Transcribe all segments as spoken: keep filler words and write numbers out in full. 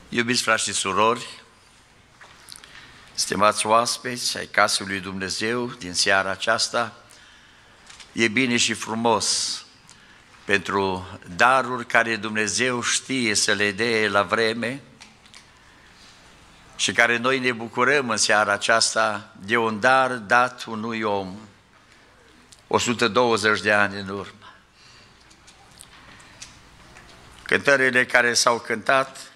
Iubiți frați și surori, stimați oaspeți ai casei lui Dumnezeu din seara aceasta, e bine și frumos pentru daruri care Dumnezeu știe să le dea la vreme și care noi ne bucurăm în seara aceasta de un dar dat unui om o sută douăzeci de ani în urmă. Cântările care s-au cântat,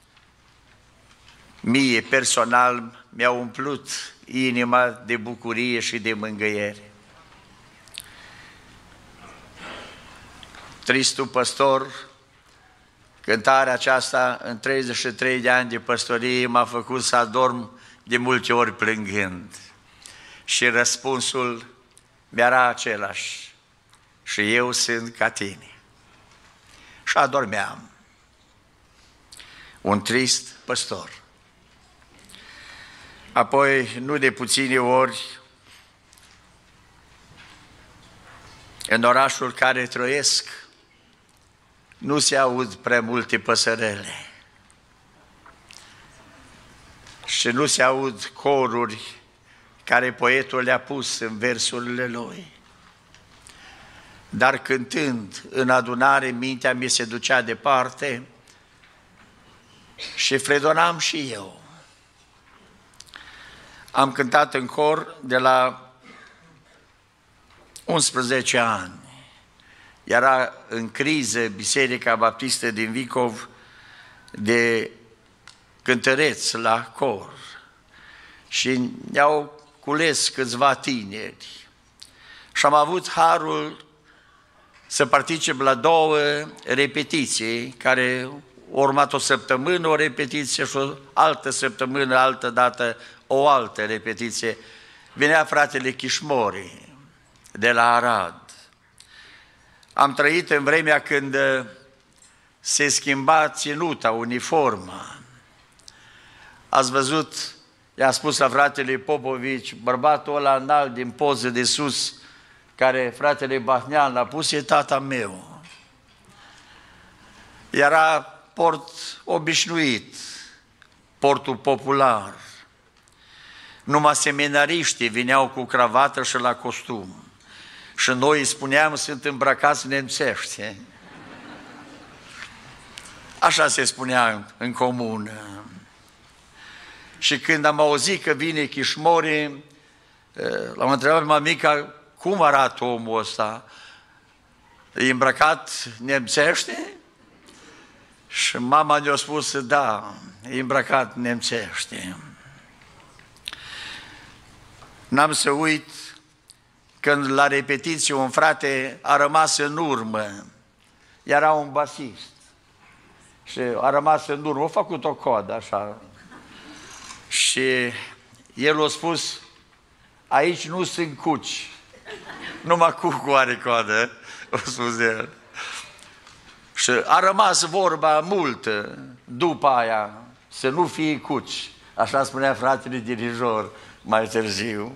mie personal mi-au umplut inima de bucurie și de mângâiere. Tristul păstor, cântarea aceasta în treizeci și trei de ani de păstorie m-a făcut să adorm de multe ori plângând. Și răspunsul mi-era același: și eu sunt ca tine. Și adormeam. Un trist păstor. Apoi, nu de puține ori, în orașul care trăiesc, nu se aud prea multe păsărele și nu se aud coruri care poetul le-a pus în versurile lui. Dar cântând în adunare, mintea mi se ducea departe și fredonam și eu. Am cântat în cor de la unsprezece ani. Era în criză Biserica Baptistă din Vicov de cântăreți la cor și ne-au cules câțiva tineri și am avut harul să particip la două repetiții, care au urmat o săptămână o repetiție și o altă săptămână, altă dată o altă repetiție. Venea fratele Chișmori de la Arad. Am trăit în vremea când se schimba ținuta, uniforma. Ați văzut, i-a spus la fratele Popovici, bărbatul ăla înalt din poză de sus, care fratele Bahnean l-a pus, e tata meu. Era port obișnuit, portul popular. Numai seminariștii vineau cu cravată și la costum. Și noi îi spuneam, sunt îmbrăcați nemțești. Așa se spunea în comună. Și când am auzit că vine Chișmori, l-am întrebat pe mamica, cum arată omul ăsta? E îmbrăcat nemțește? Și mama ne-a spus, da, e îmbrăcat nemțește. N-am să uit când la repetiție un frate a rămas în urmă. Era un basist. Și a rămas în urmă, a făcut o coadă așa. Și el a spus, aici nu sunt cuci. Numai cucu are coadă, a spus el. Și a rămas vorba multă după aia, să nu fie cuci. Așa spunea fratele dirijor mai târziu.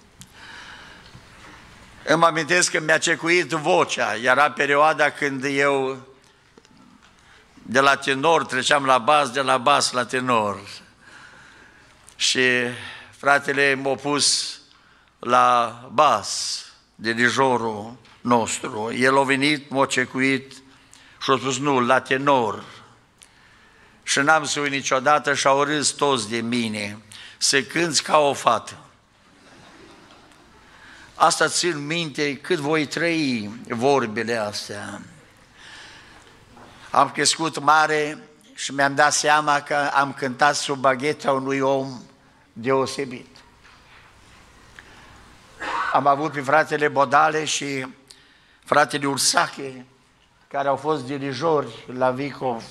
Îmi amintesc că mi-a cecuit vocea. Era perioada când eu de la tenor treceam la bas, de la bas la tenor. Și fratele m-a pus la bas, dirijorul nostru. El a venit, m-a cecuit și a spus, nu, la tenor. Și n-am să uit niciodată și au râs toți de mine, să cânți ca o fată. Asta țin minte cât voi trăi vorbele astea. Am crescut mare și mi-am dat seama că am cântat sub bagheta unui om deosebit. Am avut pe fratele Bodale și fratele Ursache, care au fost dirijori la Vicov.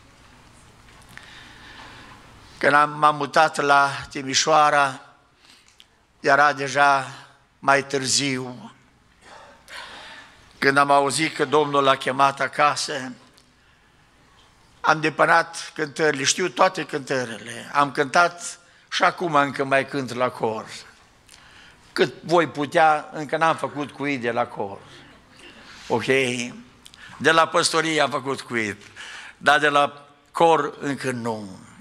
Când m-am mutat la Timișoara, era deja mai târziu. Când am auzit că Domnul l-a chemat acasă, am depănat cântările, știu toate cântările. Am cântat și acum încă mai cânt la cor. Cât voi putea, încă n-am făcut cuit de la cor. Ok? De la păstorie am făcut cuit, dar de la cor încă nu.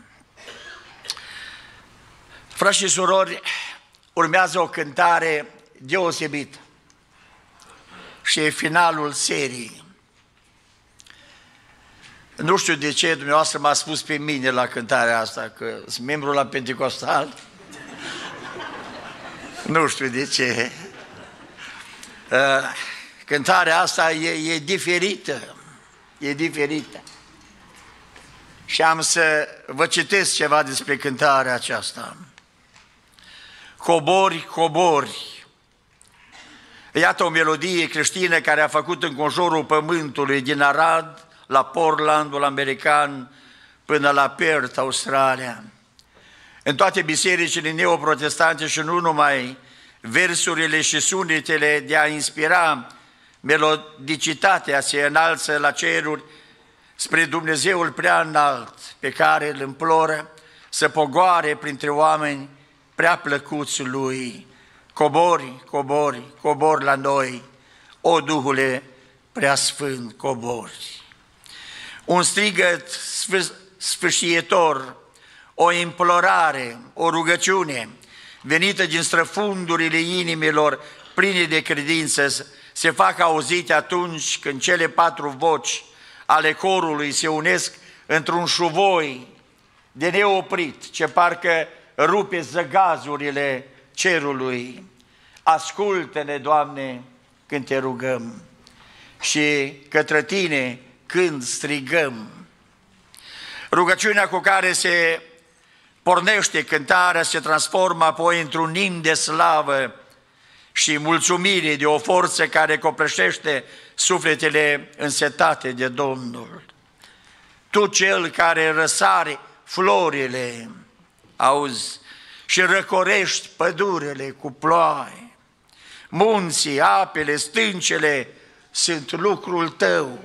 Frați și surori, urmează o cântare deosebită și e finalul serii. Nu știu de ce dumneavoastră m-a spus pe mine la cântarea asta, că sunt membru la Pentecostal. Nu știu de ce. Cântarea asta e, e diferită, e diferită. Și am să vă citesc ceva despre cântarea aceasta. Cobori, cobori. Iată o melodie creștină care a făcut înconjurul pământului, din Arad la Portlandul american până la Perth, Australia. În toate bisericile neoprotestante și nu numai, versurile și sunetele de a inspira melodicitatea se înalță la ceruri spre Dumnezeul prea înalt, pe care îl imploră să pogoare printre oameni prea plăcuți Lui. Cobori, cobori, cobori la noi, o Duhule prea sfânt, cobori. Un strigăt sfâșietor, o implorare, o rugăciune, venită din străfundurile inimilor pline de credință, se fac auzite atunci când cele patru voci ale corului se unesc într-un șuvoi de neoprit, ce parcă rupe zăgazurile cerului. Ascultă-ne, Doamne, când te rugăm și către Tine când strigăm. Rugăciunea cu care se pornește cântarea se transformă apoi într-un imn de slavă și mulțumire, de o forță care copleșește sufletele însetate de Domnul. Tu, Cel care răsare florile, auzi, și răcorești pădurile cu ploaie, munții, apele, stâncele sunt lucrul Tău.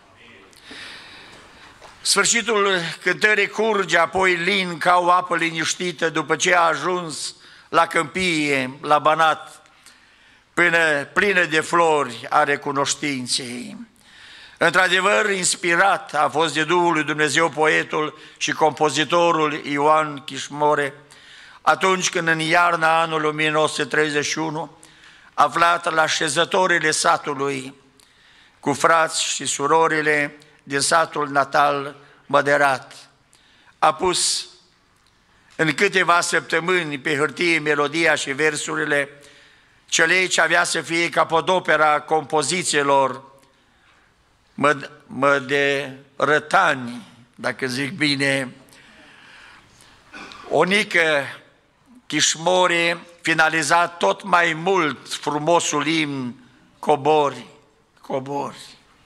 Sfârșitul cântării curge apoi lin ca o apă liniștită după ce a ajuns la câmpie, la Banat, până plină de flori a recunoștinței. Într-adevăr, inspirat a fost de Duhul lui Dumnezeu poetul și compozitorul Ioan Chișmore, atunci când în iarna anului o mie nouă sute treizeci și unu, aflat la șezătorile satului, cu frați și surorile din satul natal Măderat, a pus în câteva săptămâni pe hârtie melodia și versurile, celei ce avea să fie capodopera compozițiilor Măderătani, dacă zic bine. Onică Chișmore finaliza tot mai mult frumosul imn Cobori, cobori.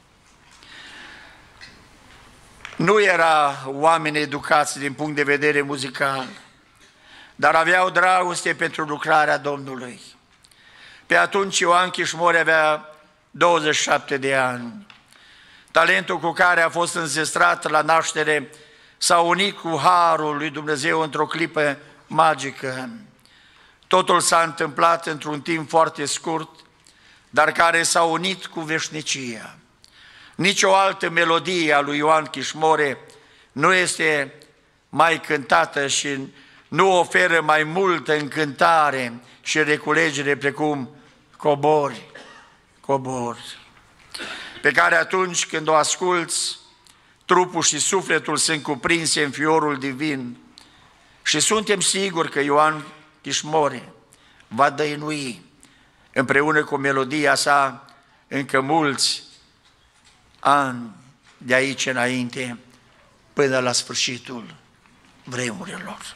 Nu era oameni educați din punct de vedere muzical, dar aveau dragoste pentru lucrarea Domnului. Pe atunci Ioan Chișmore avea douăzeci și șapte de ani. Talentul cu care a fost înzestrat la naștere s-a unit cu harul lui Dumnezeu într-o clipă magică. Totul s-a întâmplat într-un timp foarte scurt, dar care s-a unit cu veșnicia. Nici o altă melodie a lui Ioan Chișmore nu este mai cântată și nu oferă mai multă încântare și reculegere precum Cobori, cobori, pe care atunci când o asculți, trupul și sufletul sunt cuprinse în fiorul divin și suntem siguri că Ioan Chișmore va dăinui împreună cu melodia sa încă mulți ani de aici înainte, până la sfârșitul vremurilor.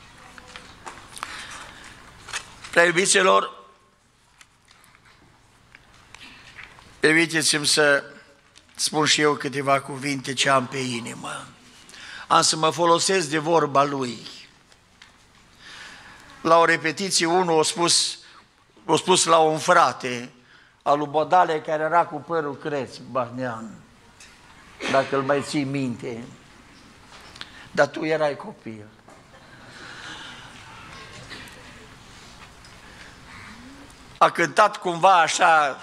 Prea iubiților, permiteți-mi să spun și eu câteva cuvinte ce am pe inimă. Am să mă folosesc de vorba lui. La o repetiție, unul a spus, a spus la un frate al lui Bodale, care era cu părul creț, Bahnean, dacă îl mai ții minte, dar tu erai copil. A cântat cumva așa,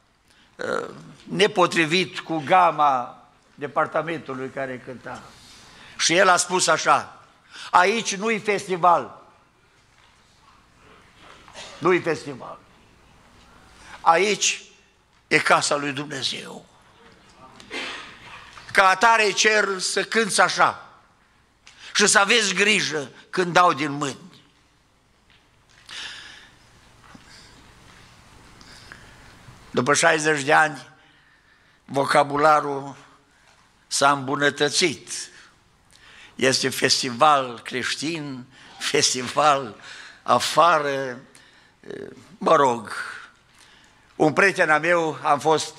nepotrivit cu gama departamentului care cânta. Și el a spus așa: aici nu-i festival, Nu-i festival. Aici e casa lui Dumnezeu. Ca atare cer să cânți așa și să aveți grijă când dau din mâini. După șaizeci de ani, vocabularul s-a îmbunătățit. Este festival creștin, festival afară, mă rog. Un prieten al meu, am fost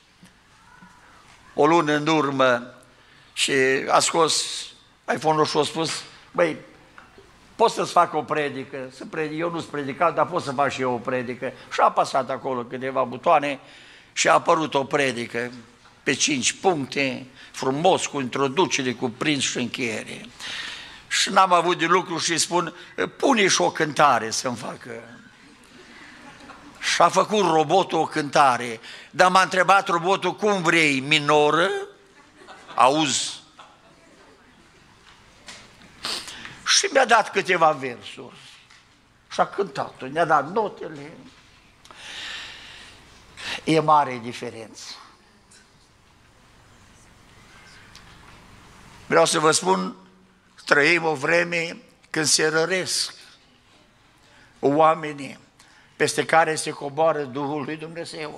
o lună în urmă și a scos iPhone-ul și a spus, băi, pot să-ți fac o predică, să predic, eu nu-s predicat, dar pot să fac și eu o predică. Și a apăsat acolo câteva butoane și a apărut o predică pe cinci puncte, frumos, cu introducere, cu prins și încheiere. Și n-am avut de lucru și îi spun, pune și o cântare să-mi facă. Și a făcut robotul o cântare, dar m-a întrebat robotul, cum vrei, minoră? Auzi? Și mi-a dat câteva versuri și a cântat-o, ne-a dat notele. E mare diferență. Vreau să vă spun, trăim o vreme când se răresc oamenii peste care se coboară Duhul lui Dumnezeu.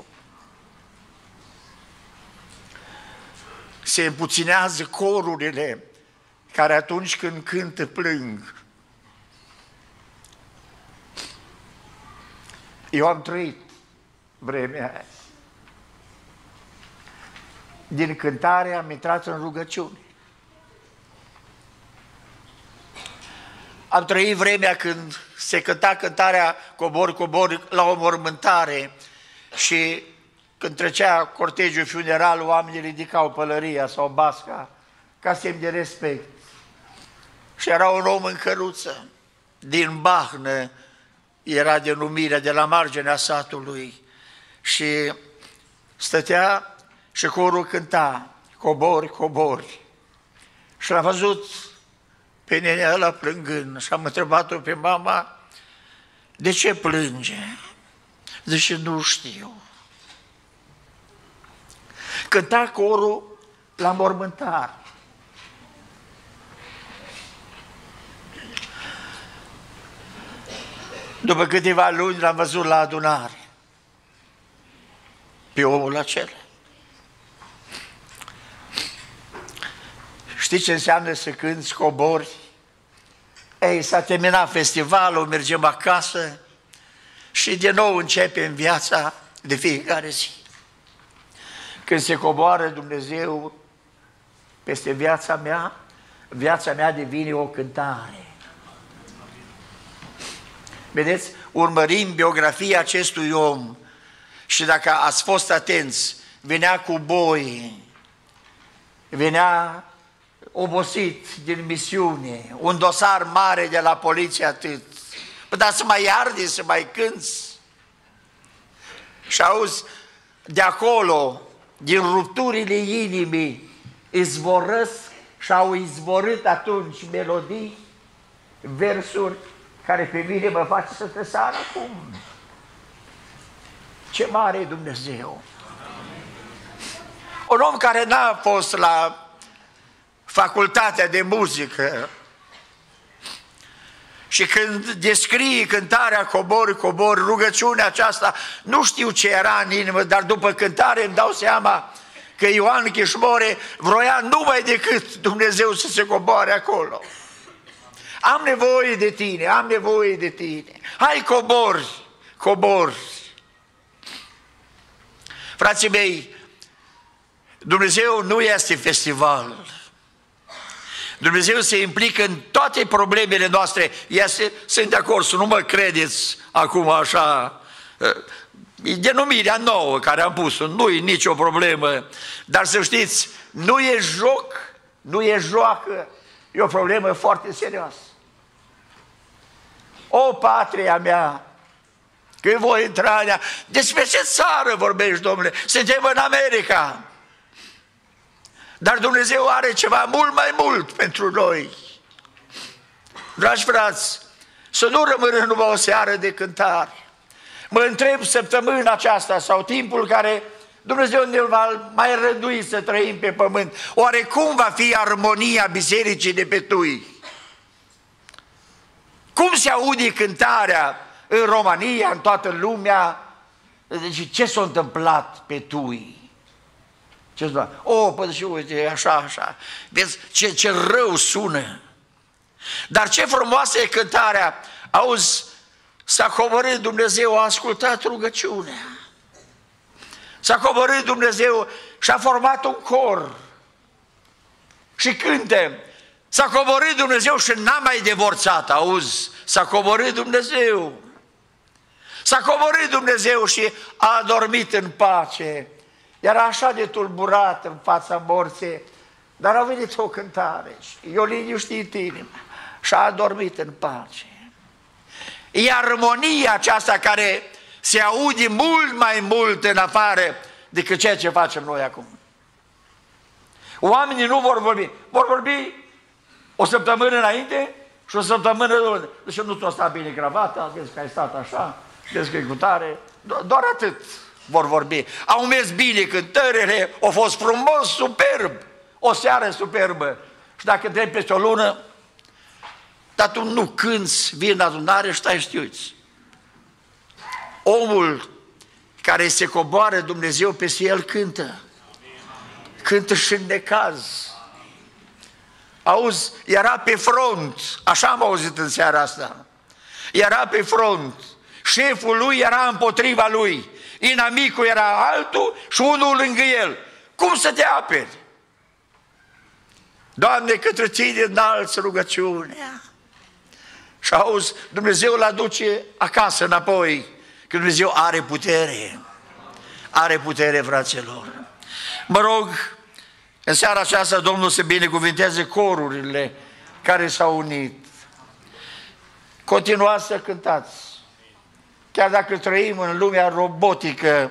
Se împuținează corurile care atunci când cântă plâng. Eu am trăit vremea aia. Din cântare am intrat în rugăciune. Am trăit vremea când se cânta cântarea Cobor, cobor la o mormântare și când trecea cortegiul funeral, oamenii ridicau pălăria sau basca ca semn de respect. Și era un om în căruță, din Bahnă, era denumirea, de la marginea satului. Și stătea și corul cânta, cobori, cobori. Și l-a văzut pe nenea ăla plângând și am întrebat-o pe mama, de ce plânge? Zice, nu știu. Cânta corul la mormântare. După câteva luni l-am văzut la adunare pe omul acela. Știi ce înseamnă să cânți cobori? Ei, s-a terminat festivalul, mergem acasă și de nou începem viața de fiecare zi. Când se coboară Dumnezeu peste viața mea, viața mea devine o cântare. Vedeți, urmărim biografia acestui om și dacă ați fost atenți, venea cu boi, venea obosit din misiune, un dosar mare de la poliție atât. Păi, dar să mai arde, să mai cânți. Și auzi, de acolo, din rupturile inimii, izvorăsc și au izvorât atunci melodii, versuri care pe mine mă face să te sar acum. Ce mare e Dumnezeu! Un om care n-a fost la facultatea de muzică și când descrie cântarea Cobori, Cobori, rugăciunea aceasta, nu știu ce era în inimă, dar după cântare îmi dau seama că Ioan Chișmore vroia numai decât Dumnezeu să se coboare acolo. Am nevoie de tine, am nevoie de tine. Hai, cobori, cobori. Frații mei, Dumnezeu nu este festival. Dumnezeu se implică în toate problemele noastre. Este, sunt de acord, să nu mă credeți acum așa, denumirea nouă care am pus-o, nu e nicio problemă, dar să știți, nu e joc, nu e joacă, e o problemă foarte serioasă. O, patria mea, când voi intra în ea, despre ce țară vorbești, domnule? Suntem în America. Dar Dumnezeu are ceva mult mai mult pentru noi. Dragi frați, să nu rămână numai o seară de cântare. Mă întreb săptămâna aceasta sau timpul care Dumnezeu ne va mai râdui să trăim pe pământ, oare cum va fi armonia bisericii de pe Tui? Cum se aude cântarea în România, în toată lumea? Deci ce s-a întâmplat pe Tui? Ce s-a O, păi și uite, așa, așa. Vezi ce, ce rău sună. Dar ce frumoasă e cântarea. Auzi, s-a coborât Dumnezeu, a ascultat rugăciunea. S-a coborât Dumnezeu și a format un cor. Și cântă. S-a coborât Dumnezeu și n-a mai divorțat, auzi? S-a coborât Dumnezeu. S-a coborât Dumnezeu și a adormit în pace. Era așa de tulburat în fața morții, dar a venit o cântare și i-a liniștit inima și a adormit în pace. E armonia aceasta care se aude mult mai mult în afară decât ceea ce facem noi acum. Oamenii nu vor vorbi. Vor vorbi o săptămână înainte și o săptămână după. Deci nu ți-o sta bine gravata, vezi că ai stat așa, vezi că e cu tare. Doar atât vor vorbi. Au mers bine cântările, au fost frumos, superb. O seară superbă. Și dacă treci peste o lună, dar tu nu cânți, vii în adunare și stai și te uiți. Omul care se coboară Dumnezeu peste el cântă. Cântă și în necaz. Auzi, era pe front, așa am auzit în seara asta. Era pe front, șeful lui era împotriva lui, inamicul era altul și unul lângă el. Cum să te aperi? Doamne, către Tine înalți rugăciunea. Și auzi, Dumnezeu îl aduce acasă înapoi, că Dumnezeu are putere. Are putere, fraților. Mă rog, în seara aceasta Domnul să binecuvinteze corurile care s-au unit. Continuați să cântați. Chiar dacă trăim în lumea robotică,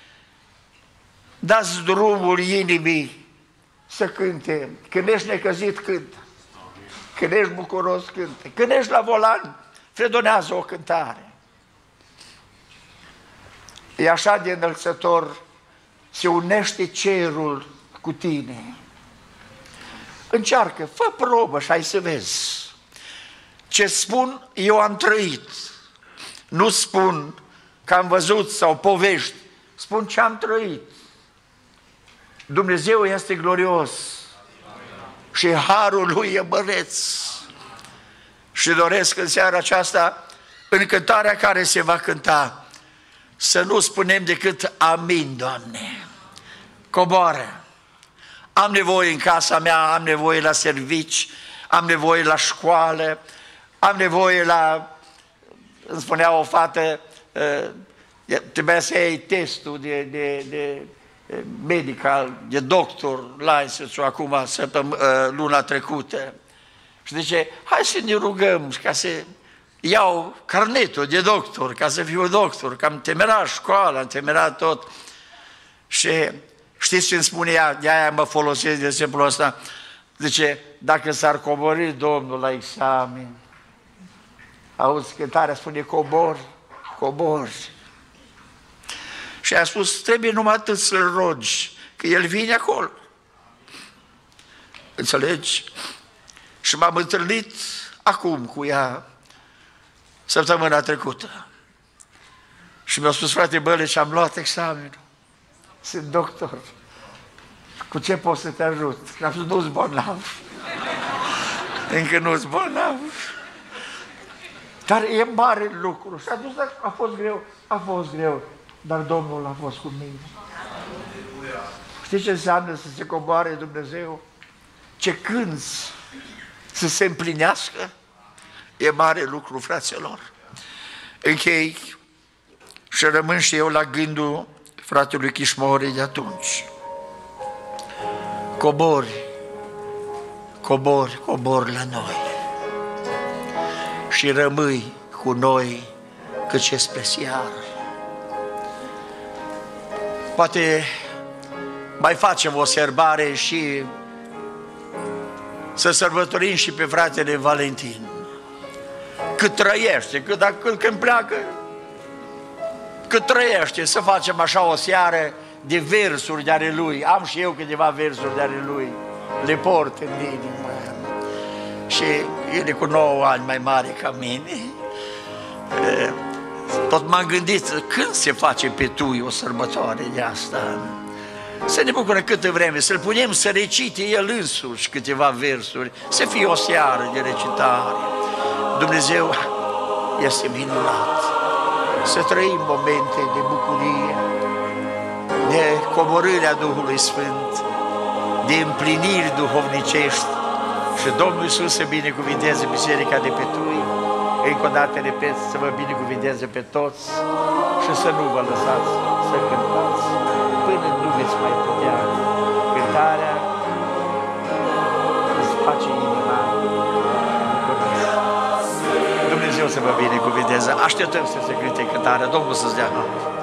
dați drumul inimii să cânte. Când ești necăzit, cântă. Când ești bucuros, cântă. Când ești la volan, fredonează o cântare. E așa de înălțător, se unește cerul cu tine. Încearcă, fă probă și hai să vezi. Ce spun, eu am trăit. Nu spun că am văzut sau povești, spun ce am trăit. Dumnezeu este glorios și harul Lui e măreț. Și doresc în seara aceasta, în cântarea care se va cânta, să nu spunem decât amin, Doamne. Coboară. Am nevoie în casa mea, am nevoie la servici, am nevoie la școală, am nevoie la... Îmi spunea o fată, trebuia să iei testul de, de, de medical, de doctor, license-ul acum, luna trecută. Și zice, hai să ne rugăm ca să iau carnetul de doctor, ca să fiu doctor, că am temerat școala, am temerat tot. Și știți ce îmi spune ea? De aia mă folosesc de exemplul ăsta. Zice, dacă s-ar coborî Domnul la examen, auzi, cântarea spune, cobori, cobori. Și a spus, trebuie numai atât să-L rogi, că El vine acolo. Înțelegi? Și m-am întâlnit acum cu ea, săptămâna trecută. Și mi-a spus, frate Băleci, am luat examenul. Sunt doctor. Cu ce pot să te ajut? Și am spus, nu-s bolnav. Încă nu-s bolnav. Dar e mare lucru. Și atunci a fost greu, a fost greu, dar Domnul a fost cu mine. Știți ce înseamnă să se coboare Dumnezeu? Ce cânți să se împlinească? E mare lucru, fraților. Închei și rămân și eu la gândul fratelui Chișmori de atunci. Cobori, cobori, cobori la noi și rămâi cu noi căci spre seară. Poate mai facem o sărbare și să sărbătorim și pe fratele Valentin. Cât trăiește, cât dacă când pleacă, cât trăiește, să facem așa o seară de versuri de ale Lui. Am și eu câteva versuri de ale Lui, le port în inimă. Și el e cu nouă ani mai mare ca mine. Tot m-am gândit, când se face pe Tui o sărbătoare de asta? Să ne bucurăm câtă vreme, să-L punem să recite El însuși câteva versuri, să fie o seară de recitare. Dumnezeu este minunat. Să trăim momente de bucurie, de coborârea Duhului Sfânt, de împliniri duhovnicești. Și Domnul Iisus să binecuvinteze biserica de pe Tui. Încă o dată repet, să vă binecuvinteze pe toți și să nu vă lăsați să cântați până nu veți mai putea. Cântarea îți face inima bucuroasă. Dumnezeu să vă binecuvinteze. Așteptăm să se cânte cântarea. Domnul să-ți dea.